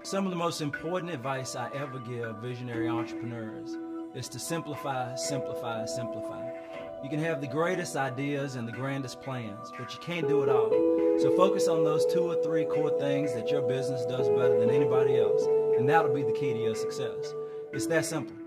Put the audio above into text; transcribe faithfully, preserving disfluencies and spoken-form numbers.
Some of the most important advice I ever give visionary entrepreneurs is to simplify, simplify, simplify. You can have the greatest ideas and the grandest plans, but you can't do it all. So focus on those two or three core things that your business does better than anybody else, and that'll be the key to your success. It's that simple.